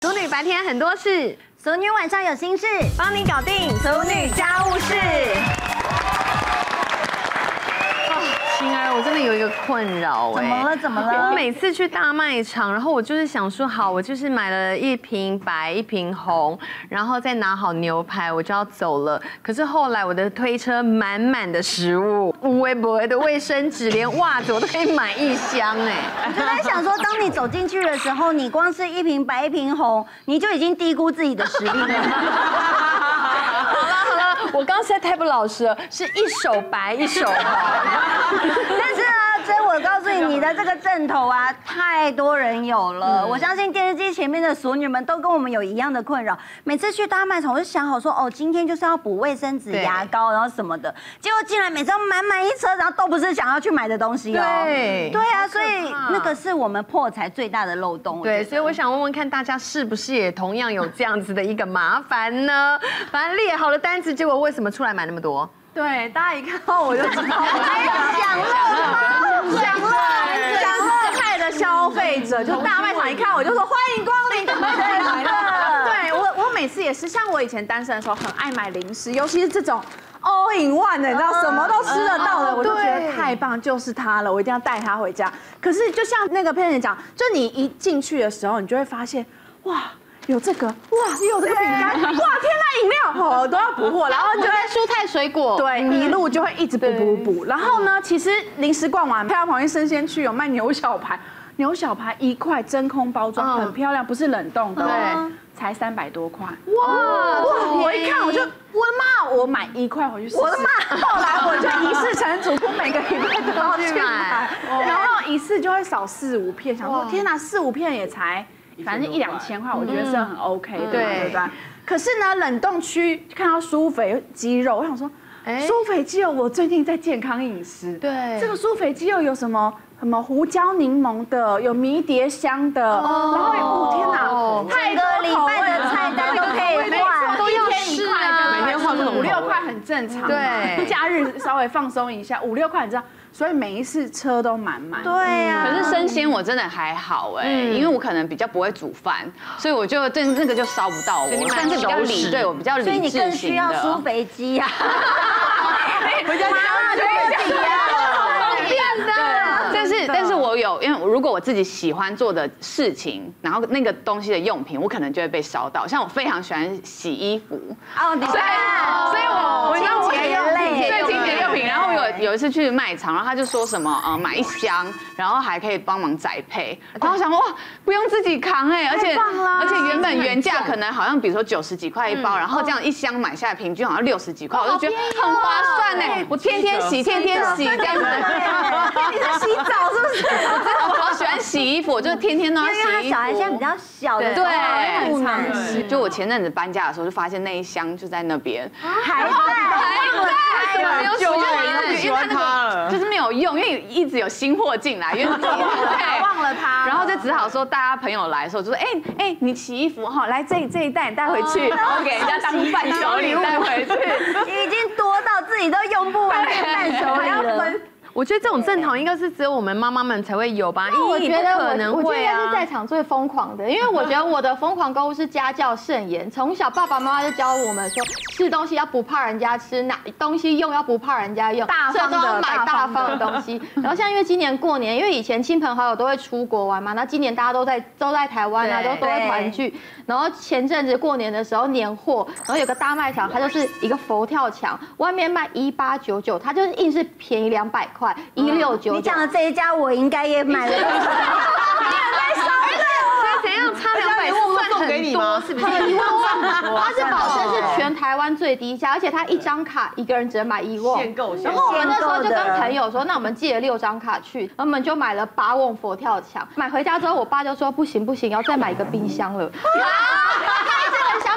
熟女白天很多事， 熟女晚上有心事， 帮你搞定熟女家务事。晴儿，我真的有一个困扰怎么了？ 我每次去大卖场，然后我就是想说，好，我就是买了一瓶白，一瓶红，然后再拿好牛排，我就要走了。可是后来我的推车满满的食物，无微不微的卫生纸，连袜子我都可以买一箱哎。 我就在想说，当你走进去的时候，你光是一瓶白一瓶红，你就已经低估自己的实力了。 我刚刚实在太不老实了，是一手白一手红。 但是啊，所以我告诉你，你的这个阵头啊，太多人有了。我相信电视机前面的熟女们都跟我们有一样的困扰。每次去大卖场，我就想好说，哦，今天就是要补卫生纸、牙膏，然后什么的。结果进来每次都满满一车，然后都不是想要去买的东西哦。对啊，所以那个是我们破财最大的漏洞。 对，所以我想问问看大家是不是也同样有这样子的一个麻烦呢？反正列好了单子，结果为什么出来买那么多？ 对，大家一看到我就知道， 享乐派的消费者，就大卖场一看我就说欢迎光临，对，我每次也是，像我以前单身的时候，很爱买零食，尤其是这种all in one 的，你知道什么都吃得到的，我就觉得太棒，就是它了，我一定要带它回家。可是就像那个佩姐讲，就你一进去的时候，你就会发现，哇。有这个哇，有这个饼干哇，天哪，饮料哦都要补货，然后就会蔬菜水果， 对，一路就会一直补。然后呢，其实零食逛完，看到旁边生鲜区有卖牛小排，牛小排1块真空包装，很漂亮，不是冷冻的，对，才300多块。哇！我一看我就我的妈，我买1块回去试试。我的妈！后来我就一试成主顾，每个礼拜都要去买，然后一次就会少4、5片，想说天哪，4、5片也才。反正1、2千块，我觉得是很 OK 的，对不对？可是呢，冷冻区看到舒肥鸡肉，我想说，舒肥鸡肉我最近在健康饮食，对，这个舒肥鸡肉有什么胡椒柠檬的，有迷迭香的，然后天哪，太多礼拜的菜单都可以换，都要1块的，每天换5、6块很正常，对，假日稍微放松一下，5、6块很正常。所以每一次车都满满。 对呀。 可是生鲜我真的还好因为我可能比较不会煮饭，所以我就那个就烧不到我，但是比较理，对我比较理智型的。 所以你更需要舒肥鸡呀。 回家就可以方便的。 但是我有，因为如果我自己喜欢做的事情，然后那个东西的用品，我可能就会被烧到。像我非常喜欢洗衣服，所以我清洁用品，对清洁用品。然后有一次去卖场，然后他就说什么买1箱，然后还可以帮忙宅配。然后我想哇，不用自己扛而且原本原价可能好像比如说90几块一包，然后这样1箱买下来平均好像60几块，我就觉得很划算我天天洗这样子。 你在洗澡是不是？ 我好喜欢洗衣服，我就天天都要洗衣服。 因为小孩现在比较小的， 对， 不难洗。 就我前阵子搬家的时候，就发现那1箱就在那边， 还在， 没有用，因为它就是没有用，因为一直有新货进来，因为忘了它， 然后就只好说大家朋友来的时候就说，哎，你洗衣服哈，来这一袋你带回去，然后给人家当伴手礼带回去， 已经多到自己都用不完，伴手礼了。 我觉得这种阵头应该是只有我们妈妈们才会有吧？因为我觉得可能会应该是在场最疯狂的，因为我觉得我的疯狂购物是家教甚严，从小爸爸妈妈就教我们说，吃东西要不怕人家吃，拿东西用要不怕人家用，所以都要买大方的东西。然后像因为今年过年，因为以前亲朋好友都会出国玩嘛，那今年大家都在台湾啊，都会团聚。然后前阵子过年的时候年货，然后有个大卖场，它就是一个佛跳墙，外面卖1899，它就是硬是便宜200块，1699。 你讲的这一家我应该也买了，你也被烧了。 怎样差200算很多，是不是？ 很多，它是保证是全台湾最低价，而且它1张卡一个人只能买1瓮。然后我们那时候就跟朋友说，那我们借了6张卡去，然后我们就买了8瓮佛跳墙。买回家之后，我爸就说不行，要再买一个冰箱了。他一直很想买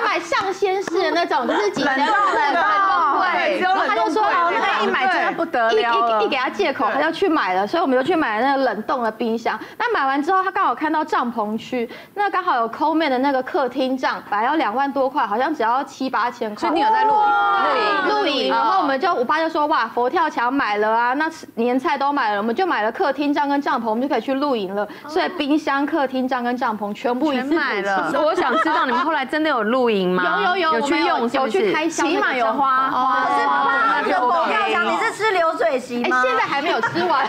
买上鲜式的那种，就是几千冷冻柜，然后他就说那一买真的不得了， 一给他借口，他就去买了，所以我们就去买那个冷冻的冰箱。那买完之后，他刚好看到帐篷区，那刚好有Coleman的那个客厅帐，本来要2万多块，好像只要7、8千块。 所以你有在露营，然后我爸就说哇，佛跳墙买了啊，那年菜都买了，我们就买了客厅帐跟帐篷，我们就可以去露营了。所以冰箱、客厅帐跟帐篷全部一次买了。我想知道你们后来真的有露营吗？ 有去用， 有去开箱， 起码有花。 可是妈的佛跳墙，你是吃流水席吗？ 现在还没有吃完。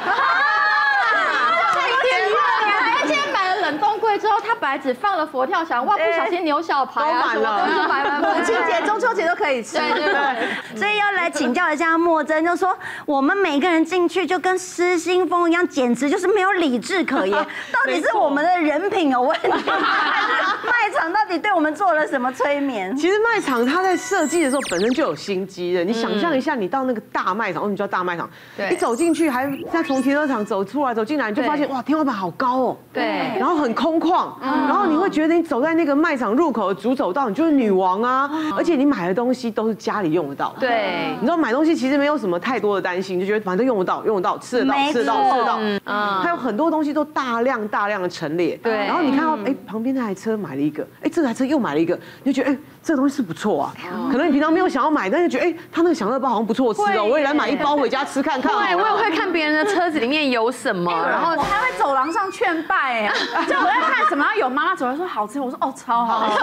冷冻柜之后，他本来只放了佛跳墙，哇，不小心牛小排啊，什么都买完。 母亲节、中秋节都可以吃。 对。所以要来请教一下默真，就说我们每个人进去就跟失心疯一样，简直就是没有理智可言。到底是我们的人品有问题，还是卖场到底对我们做了什么催眠？ 其实卖场它在设计的时候本身就有心机的。你想象一下，你到那个大卖场，为什么叫大卖场？一走进去，还再从停车场走进来，你就发现哇，天花板好高哦。 对。 然后很空旷，然后你会觉得你走在那个卖场入口的主走道，你就是女王啊！而且你买的东西都是家里用得到。 对， 你知道买东西其实没有什么太多的担心，就觉得反正用得到，吃得到。它有很多东西都大量的陈列。 对。 然后你看到旁边那台车买了一个，这台车又买了一个，你就觉得这个东西是不错啊。可能你平常没有想要买，但是觉得他那个享乐包好像不错吃哦，我也来买1包回家吃看看。 对，我也会看别人的车子里面有什么，然后我还会走廊上劝拜就我在看什么，有妈妈走来说好吃，我说哦超好。好，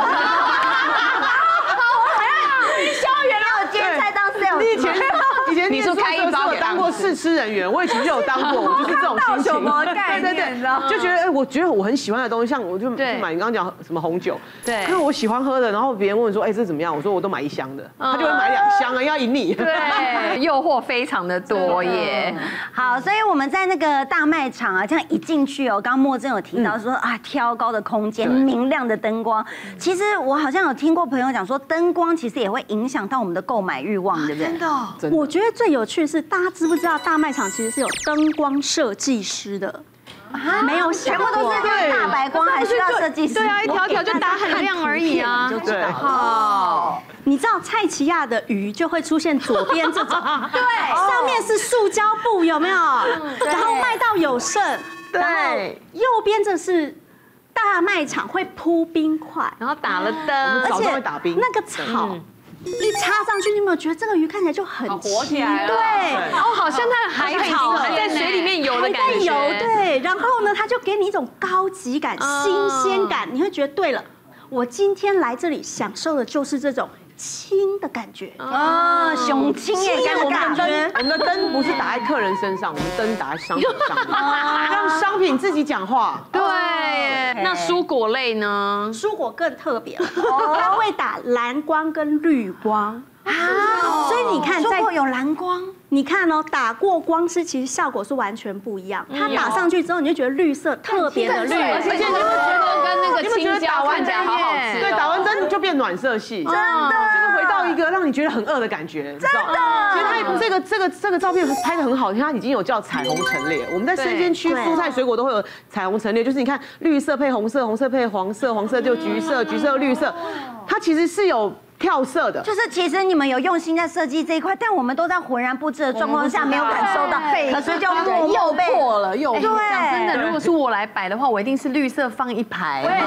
我还要推销员要接菜当 sales。 以前你说开1包我当过试吃人员，我以前就有当过，我就是这种心情。对，就觉得我觉得我很喜欢的东西，像我就去买你刚刚讲什么红酒， 对， 因为我喜欢喝的，然后别人问说这怎么样，我说我都买1箱的，他就会买2箱啊，要赢你。 对，诱惑非常的多耶。 好，所以我们在那个大卖场啊，这样一进去哦，刚刚默真有提到说挑高的空间、明亮的灯光，其实我好像有听过朋友讲说，灯光其实也会影响到我们的购买欲望，对不对？ 真的。 我觉得最有趣的是，大家知不知道大卖场其实是有灯光设计师的？没有想过， 全部都是大白光，还需要设计师？ 对啊，一条条就打很亮而已啊。 对。 好，你知道蔡奇亚的鱼就会出现左边这种，对，上面是塑胶布，有没有？然后卖到有剩，然后右边这是大卖场会铺冰块， 然后打了灯， 而且那个草。一插上去，你有没有觉得这个鱼看起来就很活起来了？ 对， 好像它的海草还在水里面游的感觉。 对，然后呢，它就给你一种高级感、新鲜感，你会觉得对了，我今天来这里享受的就是这种轻的感觉雄轻耶， 我们的灯不是打在客人身上，我们灯打在商品上，让商品自己讲话。 对，那蔬果类呢？ 蔬果更特别了，它会打蓝光跟绿光所以你看， 蔬果有蓝光。 你看哦，打过光是其实效果是完全不一样。它打上去之后，你就觉得绿色特别的绿， 而且你们觉得跟那个青椒看起来好好吃？ 对，打完灯就变暖色系， 真的， 就是回到一个让你觉得很饿的感觉，真的。其实它这个照片拍得很好，它已经有叫彩虹陈列。我们在生鲜区蔬菜水果都会有彩虹陈列，就是你看绿色配红色，红色配黄色，黄色就橘色，橘色绿色，它其实是有跳色的， 就是其实你们有用心在设计这一块，但我们都在浑然不知的状况下没有感受到，可是就默默被破了，又讲真的，如果是我来摆的话，我一定是绿色放一排， 我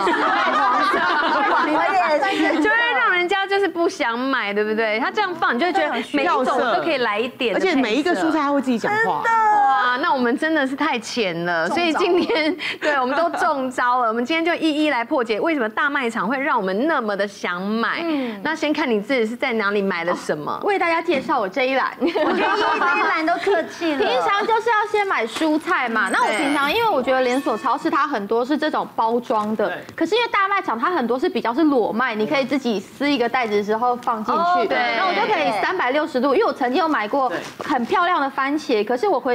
也是， 就会让人家就是不想买，对不对？他这样放，你就会觉得每一种都可以来一点， 而且每一个蔬菜它会自己讲话。 哇，那我们真的是太浅了，所以今天对我们都中招了。我们今天就一一来破解，为什么大卖场会让我们那么的想买？那先看你自己是在哪里买了什么。 为大家介绍我这一栏， 我觉得这一栏都客气了。 平常就是要先买蔬菜嘛。那我平常因为我觉得连锁超市它很多是这种包装的，可是因为大卖场它很多是比较是裸卖，你可以自己撕一个袋子的时候放进去。对，然后我就可以360度，因为我曾经有买过很漂亮的番茄，可是我回家的时候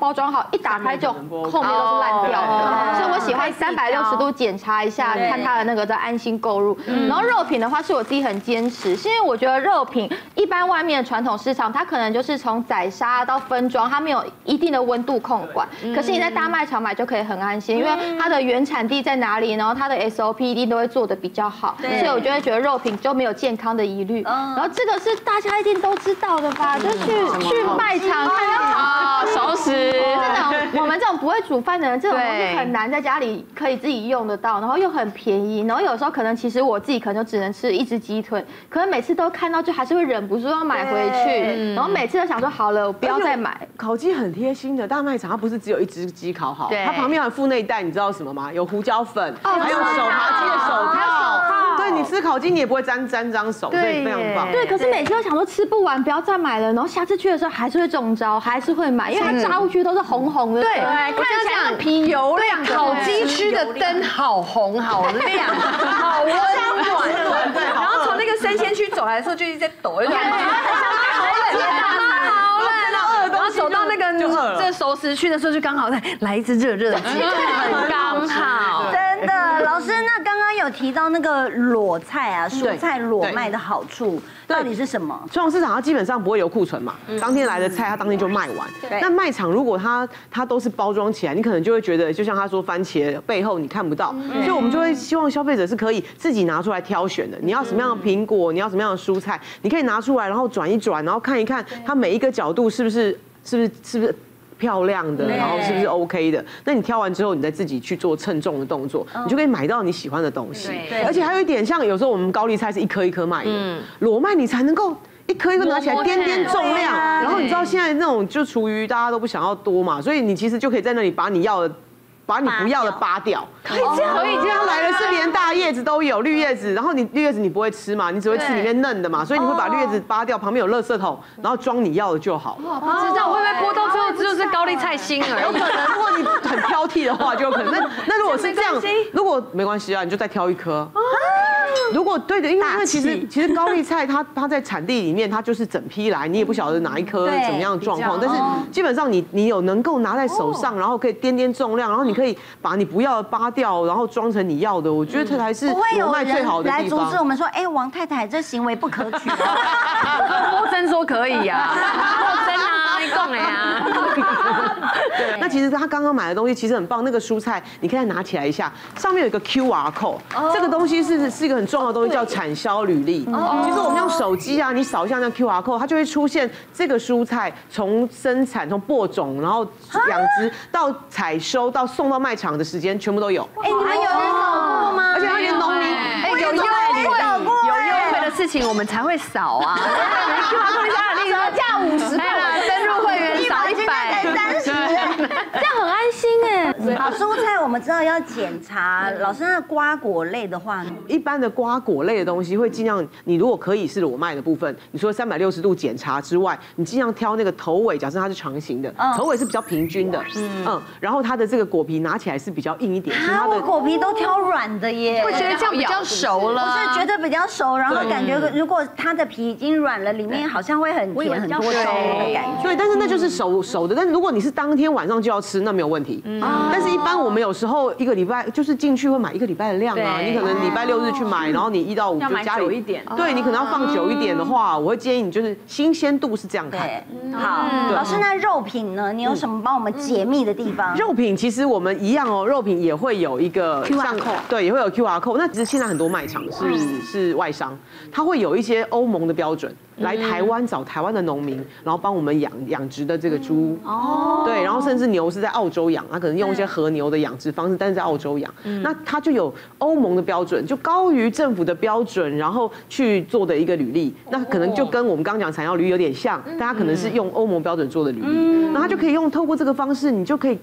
包装好，一打开就后面都是烂掉的。所以我喜欢360度检查一下，看它的那个再安心购入。然后肉品的话，是我自己很坚持，是因为我觉得肉品一般外面的传统市场，它可能就是从宰杀到分装，它没有一定的温度控管。可是你在大卖场买就可以很安心，因为它的原产地在哪里，然后它的 SOP 一定都会做的比较好，所以我就会觉得肉品就没有健康的疑虑。然后这个是大家一定都知道的吧？就是去卖场看到熟食， 这种我们这种不会煮饭的人，这种东西很难在家里可以自己用得到，然后又很便宜，然后有时候可能其实我自己可能就只能吃1只鸡腿，可是每次都看到就还是会忍不住要买回去，然后每次都想说好了，我不要再买。 烤鸡很贴心的，大卖场它不是只有1只鸡烤好，它旁边还附那一袋，你知道什么吗？有胡椒粉，还有手扒鸡的手套。对，你吃烤鸡你也不会沾脏手，所以非常棒。 对，可是每次都想说吃不完，不要再买了，然后下次去的时候还是会中招，还是会买，因为它炸过去都是红红的。 对，看起来皮油亮，烤鸡区的灯好红好亮，好温暖。然后从那个生鲜区走来的时候，就一直在抖，就感觉很像然后走到那个这熟食区的时候，就刚好来一只热热的鸡，很刚好。 真的，老师，那刚刚有提到那个裸菜啊，蔬菜裸卖的好处到底是什么？ 传统市场它基本上不会有库存嘛，当天来的菜它当天就卖完。那卖场如果它都是包装起来，你可能就会觉得，就像他说番茄背后你看不到，所以我们就会希望消费者是可以自己拿出来挑选的。你要什么样的苹果，你要什么样的蔬菜，你可以拿出来，然后转一转，然后看一看它每一个角度是不是漂亮的，然后是不是 OK 的？那你挑完之后，你再自己去做称重的动作，你就可以买到你喜欢的东西。而且还有一点，像有时候我们高丽菜是一颗一颗卖的，裸卖你才能够一颗一颗拿起来掂重量。然后你知道现在那种就厨余大家都不想要多嘛，所以你其实就可以在那里把你不要的扒掉，可以这样来的是连大叶子都有，绿叶子，然后你绿叶子你不会吃嘛，你只会吃里面嫩的嘛，所以你会把绿叶子扒掉，旁边有垃圾桶，然后装你要的就好。 不知道会不会剥到最后就是高丽菜心而已？ 有可能，如果你很挑剔的话，就有可能。那如果是这样，如果没关系啊，你就再挑一颗。如果对的，因为其实高丽菜它在产地里面它就是整批来，你也不晓得哪一颗怎么样的状况，但是基本上你有能够拿在手上，然后可以掂重量，然后你可以把你不要的扒掉，然后装成你要的，我觉得这才是裸卖最好的地方。 来阻止我们说，哎，王太太这行为不可取。 郭真说可以呀，郭真啊，你讲的呀。 对，那其实他刚刚买的东西其实很棒，那个蔬菜你可以拿起来一下，上面有一个 QR code， 这个东西是一个很重要的东西，叫产销履历。其实我们用手机啊，你扫一下那 QR code， 它就会出现这个蔬菜从生产、从播种，然后养殖到采收到送到卖场的时间全部都有。 哎，你们有人扫过吗？ 而且它连农民有优惠的事情我们才会扫啊。QR code 折价50，登入会员少100， 这样很安心哎。好，蔬菜我们知道要检查，老师那瓜果类的话呢？ 一般的瓜果类的东西会尽量，你如果可以是裸卖的部分，你除了360度检查之外，你尽量挑那个头尾，假设它是长形的，头尾是比较平均的，然后它的这个果皮拿起来是比较硬一点。 啊，我果皮都挑软的耶， 会觉得这样比较熟了。 我是觉得比较熟，然后感觉如果它的皮已经软了，里面好像会很甜很多粥的感觉。 对，但是那就是熟的。但是如果你是当天晚上就要吃，那没有问题。但是一般我们有时候1个礼拜就是进去会买1个礼拜的量啊。你可能礼拜6日去买，然后你1到5就家里久一点。 对，你可能要放久一点的话，我会建议你就是新鲜度是这样看。 好，老师，那肉品呢？你有什么帮我们解密的地方？ 肉品其实我们一样哦，肉品也会有一个 QR code， 对，也会有 QR code。那其实现在很多卖场是外商，它会有一些欧盟的标准。来台湾找台湾的农民，然后帮我们养殖的这个猪，对，然后甚至牛是在澳洲养，他可能用一些和牛的养殖方式，但是在澳洲养，那它就有欧盟的标准，就高于政府的标准，然后去做的一个履历，那可能就跟我们刚刚讲产销履历有点像，但它可能是用欧盟标准做的履历，那它就可以透过这个方式，你就可以更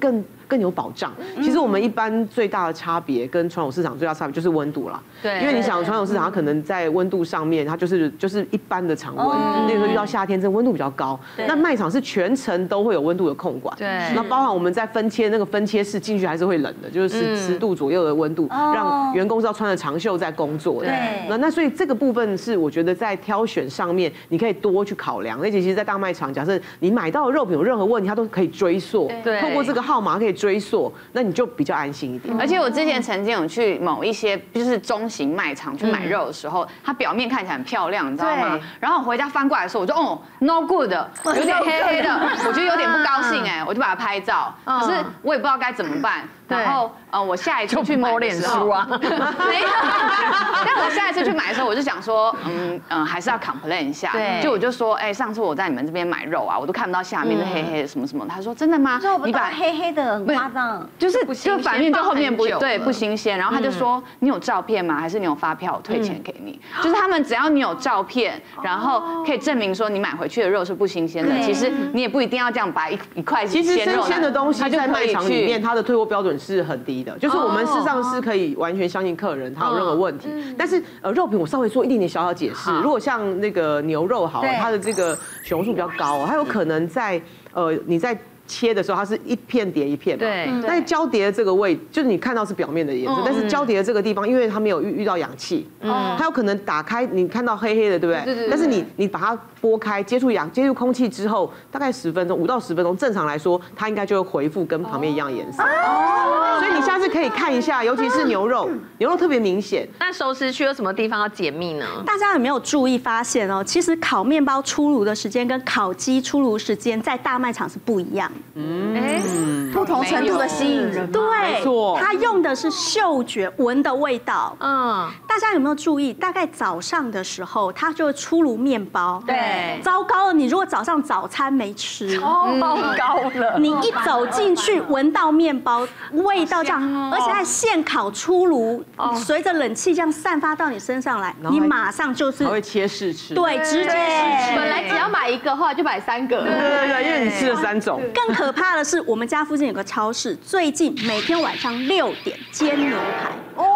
更有保障。其实我们一般最大的差别跟传统市场最大的差别就是温度啦。 对， 因为你想传统市场它可能在温度上面，它就是一般的常温，例如说遇到夏天，这温度比较高。那卖场是全程都会有温度的控管。 对， 那包含我们在分切那个分切室进去还是会冷的，就是10度左右的温度，让员工是要穿着长袖在工作的。 对， 那所以这个部分是我觉得在挑选上面你可以多去考量。而且其实，在大卖场，假设你买到的肉品有任何问题，它都可以追溯，透过这个号码可以追溯，那你就比较安心一点。 而且我之前曾经有去某一些就是中型卖场去买肉的时候，它表面看起来很漂亮，你知道吗？然后我回家翻过来的时候，我就no good， 有点黑黑的，我觉得有点不高兴我就把它拍照，可是我也不知道该怎么办。然后我下一次去买的时候啊，没有。但我下一次去买的时候，我就想说，还是要 complain 一下。对，就我就说，上次我在你们这边买肉啊，我都看不到下面是黑黑的什么什么。他说真的吗？ 你把黑黑的很夸张， 就反面就后面不新鲜。然后他就说你有照片吗？还是你有发票我退钱给你？就是他们只要你有照片，然后可以证明说你买回去的肉是不新鲜的。其实你也不一定要这样把一块其实生鲜的东西在卖场里面，它的退货标准是很低的，就是我们事实上是可以完全相信客人他有任何问题。但是肉品我稍微做一点点小小解释，如果像那个牛肉好了，它的这个血红素比较高，它有可能在你在切的时候，它是一片叠一片嘛。对。但是交叠的这个位，就是你看到是表面的颜色，但是交叠的这个地方，因为它没有遇到氧气，它有可能打开，你看到黑黑的，对不对？对。但是你把它拨开，接触空气之后，大概10分钟，5到10分钟，正常来说，它应该就会恢复跟旁边一样的颜色。所以你下次可以看一下，尤其是牛肉特别明显。 那熟食区有什么地方要解密呢？ 大家有没有注意发现哦？其实烤面包出炉的时间跟烤鸡出炉时间在大卖场是不一样。 不同程度的吸引人。 对，没错，它用的是嗅觉闻的味道。大家有没有注意？大概早上的时候，它就会出炉面包。对，糟糕了！你如果早上早餐没吃， 糟糕了！ 你一走进去，闻到面包味道这样，而且还现烤出炉，随着冷气这样散发到你身上来，你马上就是还会切试吃。 对，直接试吃。 本来只要买1个，后来就买3个。 对，因为你吃了3种。 更可怕的是，我们家附近有个超市，最近每天晚上6点煎牛排。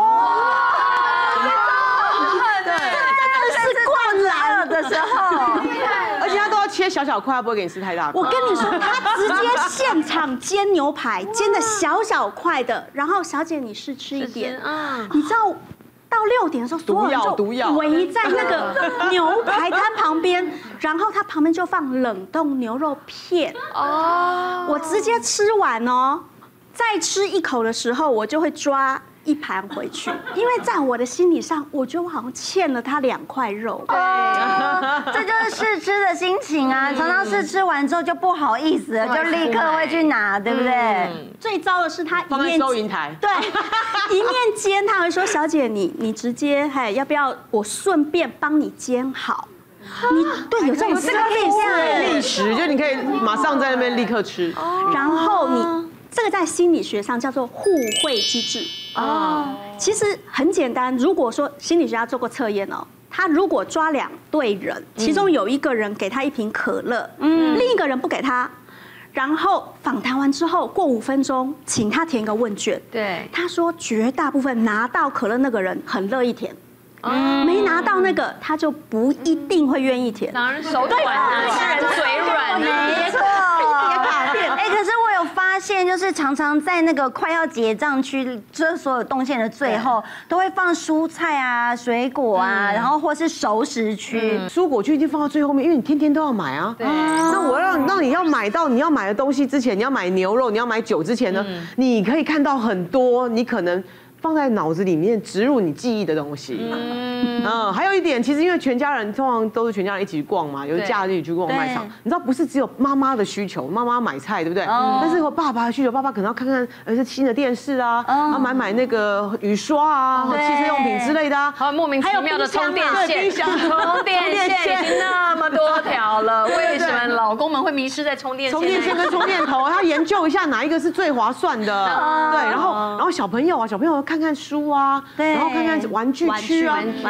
的时候， 而且他都要切小小块，他不会给你吃太大块。 我跟你说，他直接现场煎牛排，煎的小小块的，然后小姐你试吃一点。你知道到6点的时候，所有人就围在那个牛排摊旁边，然后它旁边就放冷冻牛肉片。我直接吃完哦，再吃一口的时候，我就会抓1盘回去，因为在我的心理上，我觉得我好像欠了他2块肉。 这就是试吃的心情啊！常常试吃完之后就不好意思了，就立刻会去拿，对不对？ 最糟的是他放在收银台， 对，一面煎，他会说：“小姐，你直接要不要我顺便帮你煎好？”你对有这种历史，就你可以马上在那边立刻吃， 然后你这个在心理学上叫做互惠机制。其实很简单。如果说心理学家做过测验哦，他如果抓2对人，其中有一个人给他1瓶可乐，另一个人不给他，然后访谈完之后过5分钟，请他填一个问卷。对，他说绝大部分拿到可乐那个人很乐意填，没拿到那个他就不一定会愿意填。 当然手短啊，吃人嘴软， 没错。可是我有发现，就是常常在那个快要结账区，这所有动线的最后，都会放蔬菜啊、水果啊，然后或是熟食区。 蔬果区一定放到最后面，因为你天天都要买啊。对。那我让你要买到你要买的东西之前，你要买牛肉，你要买酒之前呢，你可以看到很多你可能放在脑子里面植入你记忆的东西。还有一点，其实因为全家人通常都是全家人一起去逛嘛，有假日去逛卖场，你知道不是只有妈妈的需求，妈妈买菜对不对？但是有爸爸的需求，爸爸可能要看看这新的电视啊，要买那个雨刷啊，汽车用品之类的啊， 还有莫名其妙的充电线，充电线已经那么多条了，为什么老公们会迷失在充电线？ 充电线跟充电头，他研究一下哪一个是最划算的。对，然后小朋友要看看书啊，然后看看玩具区啊，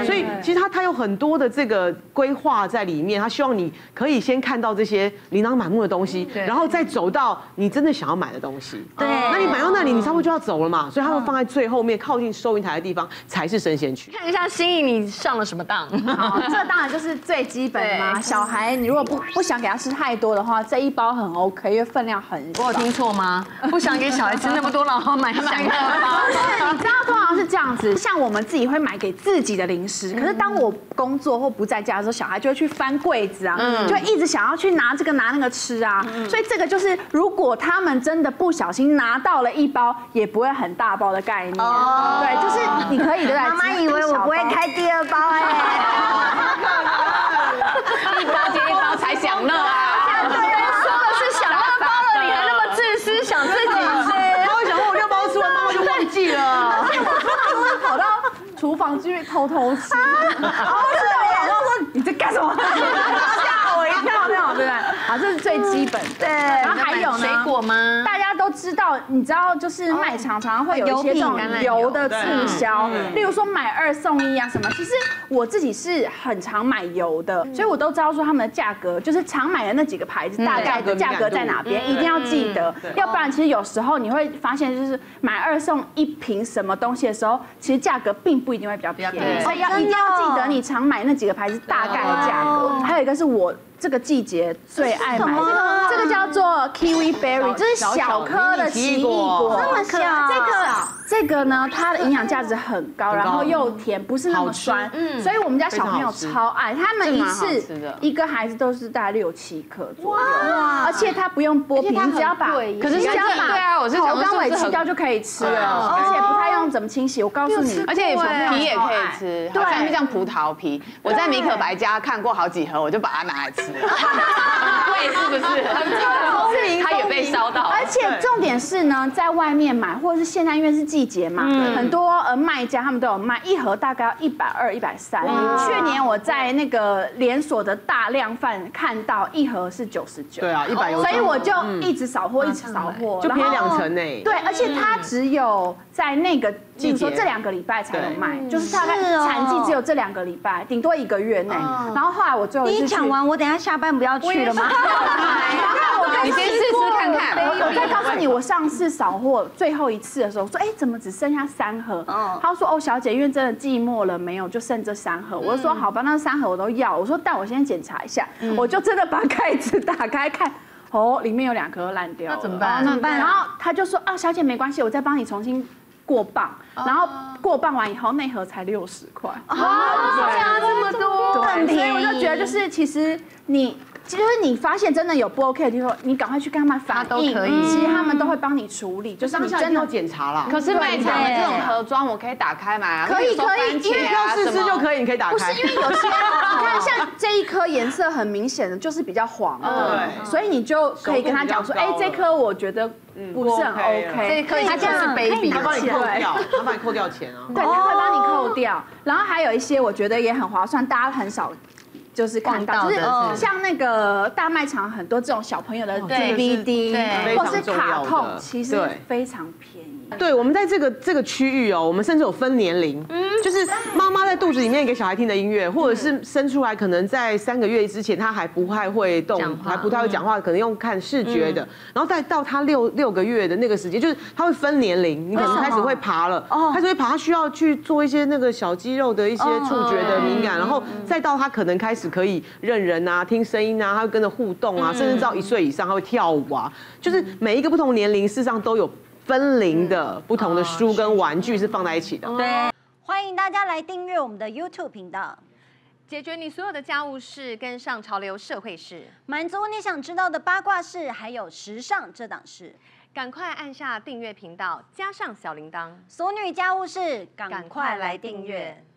所以其实他有很多的这个规划在里面，他希望你可以先看到这些琳琅满目的东西，然后再走到你真的想要买的东西。 对， 那你买到那里，你差不多就要走了嘛，所以他会放在最后面靠近收银台的地方才是生鲜区。 看一下心怡你上了什么当？ 好，这当然就是最基本的嘛。小孩你如果不想给他吃太多的话，这一包很 OK， 因为分量很少。 我有听错吗？不想给小孩吃那么多，然后买想要包。 你知道通常是这样子，像我们自己会买给自己的零食，可是当我工作或不在家的时候，小孩就会去翻柜子啊，就会一直想要去拿这个拿那个吃啊。所以这个就是，如果他们真的不小心拿到了一包，也不会很大包的概念。对，就是你可以对。 妈妈以为我不会开第2包哎， 一包接一包才享乐啊！ 说的是享乐包了，你还那么自私，想自己吃。 他会想说我6包吃完，妈妈就忘记了。 我会跑到厨房去偷偷吃，然后我老公说你在干什么？吓我一跳，那种对不对？好，这是最基本的。对，然后还有呢， 水果吗？ 大家都知道，你知道就是卖场常常会有一些这种油的促销，例如说买2送1啊什么。其实我自己是很常买油的，所以我都知道说他们的价格，就是常买的那几个牌子大概的价格在哪边，一定要记得，要不然其实有时候你会发现就是买2送1瓶什么东西的时候，其实价格并不一定会比较便宜，所以一定要记得你常买那几个牌子大概的价格。还有一个是我这个季节最爱买的，这个叫做 kiwi berry， 这是小颗的奇异果， 这么小， 这个呢，它的营养价值很高，然后又甜，不是那么酸，所以我们家小朋友超爱，他们一次一个孩子都是大概6、7克左右，而且它不用剥皮，你只要把， 可是只要把对啊，我是头跟尾去掉就可以吃了，而且不太用怎么清洗。我告诉你， 而且皮也可以吃，好像是像葡萄皮，我在米可白家看过好几盒，我就把它拿来吃。会是不是？他也被烧到。 而且重点是呢，在外面买，或者是现在因为是季节嘛，很多卖家他们都有卖，一盒大概要120、130。去年我在那个连锁的大量贩看到一盒是99。 对啊，100有。 所以我就一直扫货，一直扫货， 就便宜2成呢。 对，而且它只有在那个，比如说这2个礼拜才有卖，就是大概产季只有这2个礼拜，顶多1个月内。然后后来我最后你讲完，我等一下下班不要去了吗？ 你先试试看看。 我再告诉你，我上次扫货最后一次的时候，说，哎，怎么只剩下3盒？他说，哦，小姐，因为真的季末了，没有，就剩这3盒。我就说，好吧，那3盒我都要。我说，但我先检查一下，我就真的把盖子打开看。哦，里面有2颗烂掉了， 那怎么办？ 怎么办？然后他就说啊，小姐没关系，我再帮你重新过磅。然后过磅完以后，那盒才60块。 加这么多， 更便宜。所以我就觉得，就是其实你发现真的有不 OK 的地方，你赶快去跟他们反映，其实他们都会帮你处理，就是你真的要检查啦。 可是卖场的这种盒装，我可以打开买啊， 可以， 因为要试吃就可以，你可以打开。 不是因为有些，你看像这一颗颜色很明显的，就是比较黄的，所以你就可以跟他讲说，哎，这颗我觉得不是很 OK， 他就是 baby， 他帮你扣掉，他帮你扣掉钱啊。 对，他会帮你扣掉。然后还有一些我觉得也很划算，大家很少。就是看到，就是像那个大卖场很多这种小朋友的 DVD 或是卡通，其实非常便宜。 对，我们在这个区域哦，我们甚至有分年龄，就是妈妈在肚子里面给小孩听的音乐，或者是生出来可能在3个月之前他还不太会动，还不太会讲话，可能用看视觉的，然后再到他6个月的那个时间，就是他会分年龄，你可能开始会爬了，开始会爬，他需要去做一些那个小肌肉的一些触觉的敏感，然后再到他可能开始可以认人啊、听声音啊，他会跟着互动啊，甚至到1岁以上他会跳舞啊，就是每一个不同年龄事实上都有分龄的不同的书跟玩具是放在一起的。 对，欢迎大家来订阅我们的 YouTube 频道， 解决你所有的家务事，跟上潮流社会事， 满足你想知道的八卦事，还有时尚这档事。 赶快按下订阅频道，加上小铃铛， 俗女家务事，赶快来订阅。